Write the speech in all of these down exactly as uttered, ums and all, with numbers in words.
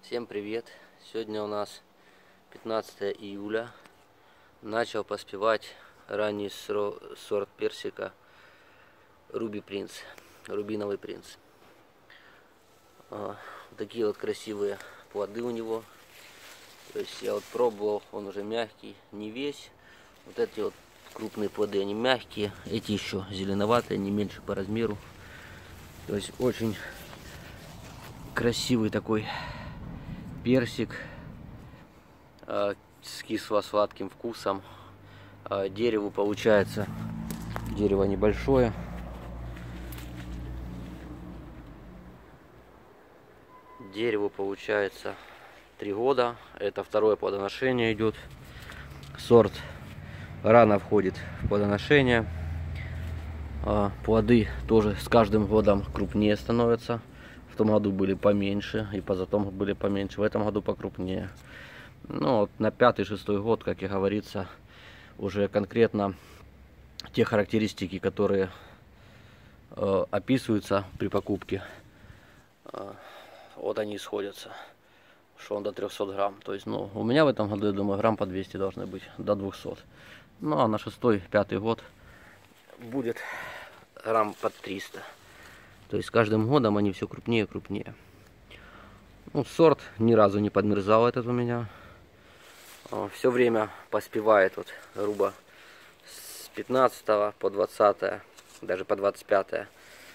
Всем привет! Сегодня у нас пятнадцатое июля. Начал поспевать ранний сорт персика Руби Принц, Рубиновый принц. Вот такие вот красивые плоды у него. То есть я вот пробовал, он уже мягкий, не весь. Вот эти вот крупные плоды, они мягкие, эти еще зеленоватые, они меньше по размеру. То есть очень красивый такой персик э, с кисло-сладким вкусом. Э, дереву получается, дерево небольшое. Дереву получается три года. Это второе плодоношение идет. Сорт рано входит в плодоношение. Э, плоды тоже с каждым годом крупнее становятся. В том году были поменьше, и позатом были поменьше, в этом году покрупнее. Ну, вот на пятый-шестой год, как и говорится, уже конкретно те характеристики, которые э, описываются при покупке, э, вот они сходятся, что он до трёхсот грамм. То есть, ну, у меня в этом году, я думаю, грамм по двести должны быть, до двухсот. Ну, а на шестой-пятый год будет грамм под триста. То есть с каждым годом они все крупнее и крупнее. Ну, сорт ни разу не подмерзал этот у меня. Все время поспевает вот грубо с пятнадцатого по двадцатое, даже по двадцать пятое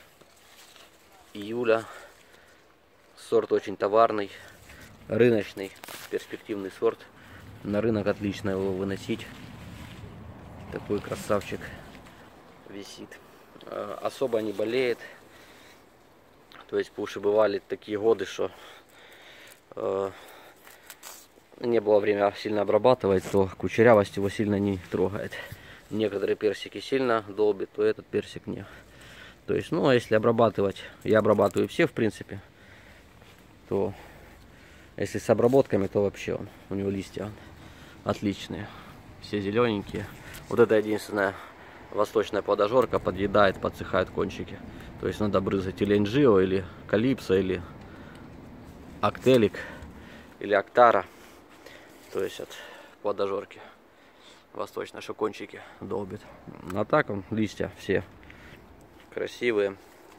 июля. Сорт очень товарный, рыночный, перспективный сорт. На рынок отлично его выносить. Такой красавчик висит. Особо не болеет. То есть, потому что бывали такие годы, что э, не было времени сильно обрабатывать, то кучерявость его сильно не трогает. Некоторые персики сильно долбят, то этот персик не. То есть, ну, а если обрабатывать, я обрабатываю все, в принципе, то если с обработками, то вообще он, у него листья отличные. Все зелененькие. Вот это единственная восточная плодожорка подъедает, подсыхают кончики. То есть надо брызгать или Энджио, или Калипсо, или Актелик, или Актара. То есть от плодожорки восточной, что кончики долбит. А так он, листья все красивые.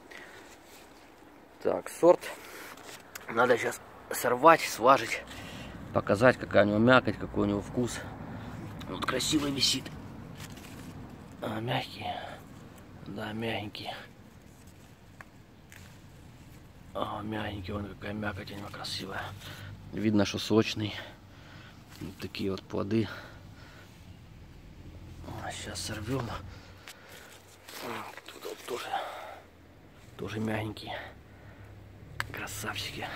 Так, сорт надо сейчас сорвать, сважить, показать, какая у него мякоть, какой у него вкус. Вот красивый висит. А, мягкий. Да, мягенький. О, мягенький, он какая мякоть у него красивая. Видно, что сочный. Вот такие вот плоды. Сейчас сорвем. Тут вот тоже, тоже мягенькие. Красавчики.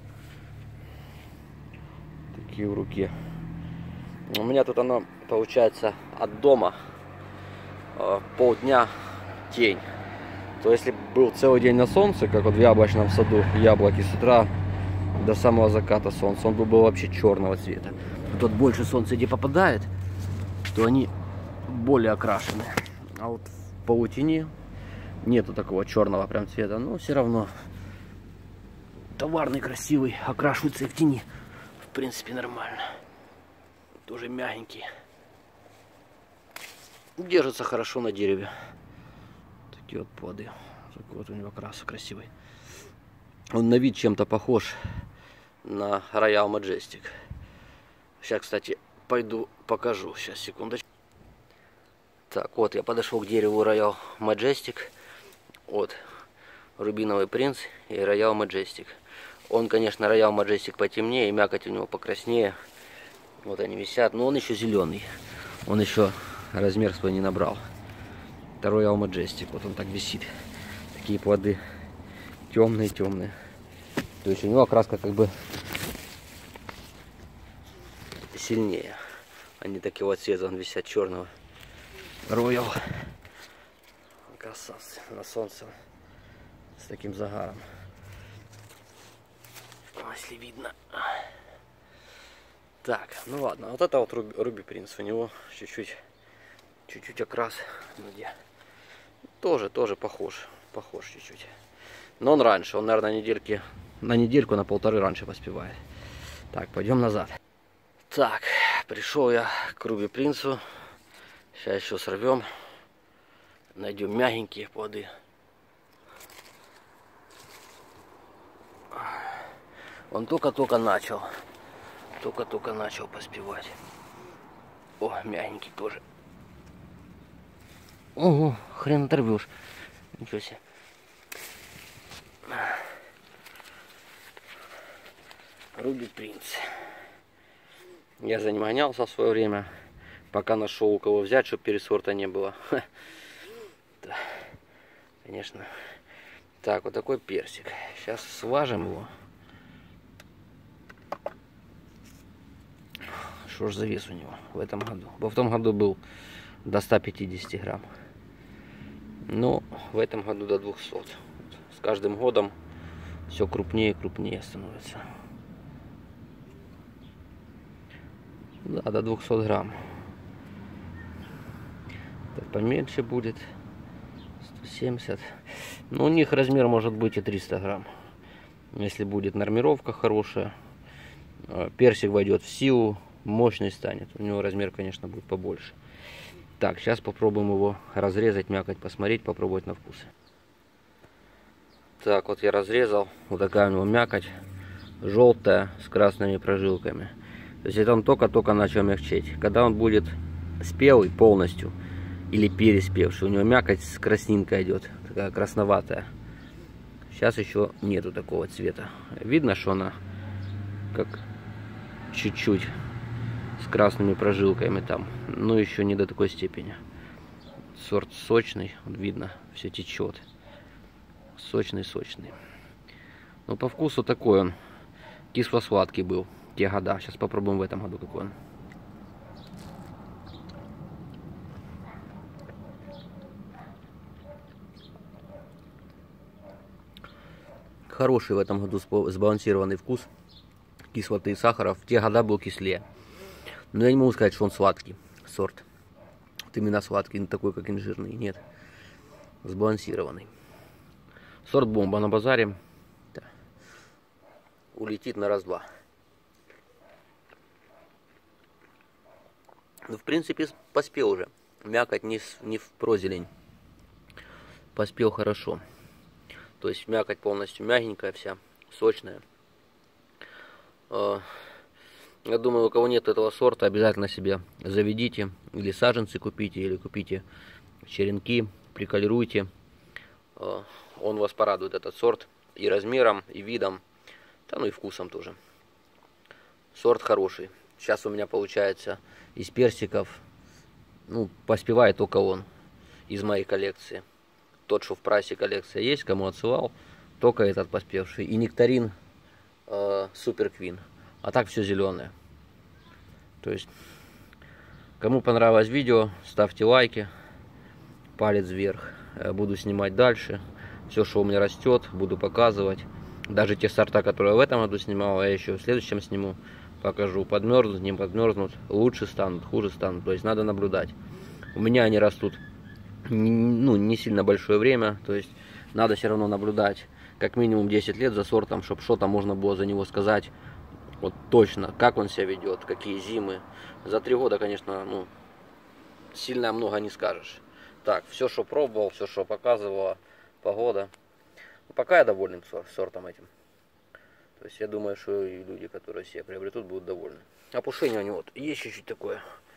Такие в руке. У меня тут оно получается от дома полдня тень. То если был целый день на солнце, как вот в яблочном саду, яблоки с утра до самого заката солнца, он бы был вообще черного цвета. Тут больше солнца где попадает, то они более окрашены. А вот в паутине нету такого черного прям цвета, но все равно товарный, красивый, окрашивается и в тени. В принципе, нормально. Тоже мягенький. Держится хорошо на дереве. Такие вот плоды. Такой вот у него окрас красивый. Он на вид чем-то похож на Royal Majestic. Сейчас, кстати, пойду покажу. Сейчас, секундочку. Так, вот я подошел к дереву Royal Majestic. Вот. Рубиновый принц и Royal Majestic. Он, конечно, Royal Majestic потемнее, и мякоть у него покраснее. Вот они висят. Но он еще зеленый. Он еще размер свой не набрал. Второй Royal Majestic. Вот он так висит. Такие плоды темные-темные. То есть у него окраска как бы сильнее. Они такие цвета, он висят черного. Royal. Красавцы. На солнце. С таким загаром. Если видно. Так, ну ладно. Вот это вот Руби Принц. У него чуть-чуть чуть-чуть окрас. Где? Тоже, тоже похож. Похож чуть-чуть. Но он раньше. Он, наверное, недельки на недельку, на полторы раньше поспевает. Так, пойдем назад. Так, пришел я к Руби Принцу. Сейчас еще сорвем. Найдем мягенькие плоды. Он только-только начал. Только-только начал поспевать. О, мягенький тоже. Ого, хрен оторвешь. Ничего себе. Руби Принц. Я за ним гонялся в свое время, пока нашел у кого взять, чтобы пересорта не было. Да, конечно. Так, вот такой персик. Сейчас сважем его. Что ж за вес у него в этом году? Во в том году был до ста пятидесяти грамм. Но в этом году до двухсот. С каждым годом все крупнее и крупнее становится. Да, до двухсот грамм. Так, поменьше будет. сто семьдесят. Но у них размер может быть и триста грамм. Если будет нормировка хорошая. Персик войдет в силу. Мощный станет. У него размер, конечно, будет побольше. Так, сейчас попробуем его разрезать, мякоть посмотреть, попробовать на вкус. Так, вот я разрезал. Вот такая у него мякоть. Желтая, с красными прожилками. То есть это он только-только начал мягчеть. Когда он будет спелый полностью, или переспевший, у него мякоть с краснинкой идет, такая красноватая. Сейчас еще нету такого цвета. Видно, что она как чуть-чуть с красными прожилками там, но еще не до такой степени. Сорт сочный, видно, все течет. Сочный, сочный. Но по вкусу такой он, кисло-сладкий был в те года. Сейчас попробуем в этом году какой он. Хороший в этом году сбалансированный вкус кислоты и сахара. В те года был кислее. Но я не могу сказать, что он сладкий сорт. Вот именно сладкий, не такой, как инжирный. Нет. Сбалансированный. Сорт бомба на базаре. Да. Улетит на раз-два. Ну, в принципе, поспел уже. Мякоть не, не в прозелень. Поспел хорошо. То есть мякоть полностью мягенькая вся, сочная. Я думаю, у кого нет этого сорта, обязательно себе заведите. Или саженцы купите, или купите черенки, приколируйте. Он вас порадует, этот сорт. И размером, и видом, да, ну и вкусом тоже. Сорт хороший. Сейчас у меня получается из персиков, ну, поспевает только он из моей коллекции. Тот, что в прайсе коллекция есть, кому отсылал, только этот поспевший. И нектарин э, Супер Квин. А так все зеленое. То есть, кому понравилось видео, ставьте лайки, палец вверх. Буду снимать дальше. Все, что у меня растет, буду показывать. Даже те сорта, которые я в этом году снимал, я еще в следующем сниму. Покажу, подмерзнут, не подмерзнут, лучше станут, хуже станут. То есть надо наблюдать. У меня они растут, ну, не сильно большое время. То есть надо все равно наблюдать как минимум десять лет за сортом, чтобы что-то можно было за него сказать. Вот точно, как он себя ведет, какие зимы. За три года, конечно, ну, сильно много не скажешь. Так, все, что пробовал, все, что показывала погода. Пока я доволен сортом этим. То есть я думаю, что и люди, которые себе приобретут, будут довольны. Опушение у него вот есть чуть-чуть такое.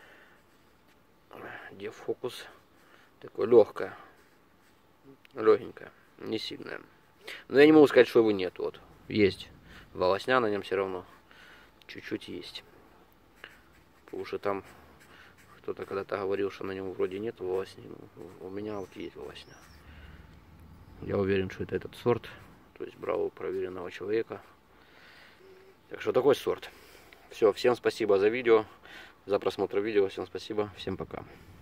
Дефокус. Такое легкое. Легенькое. Не сильное. Но я не могу сказать, что его нет. Вот. Есть волосня на нем все равно. Чуть-чуть есть. Потому что там кто-то когда-то говорил, что на нем вроде нет волосни. Но у меня вот есть волосня. Я уверен, что это этот сорт. То есть брал у проверенного человека. Так что такой сорт. Все, всем спасибо за видео, за просмотр видео. Всем спасибо, всем пока.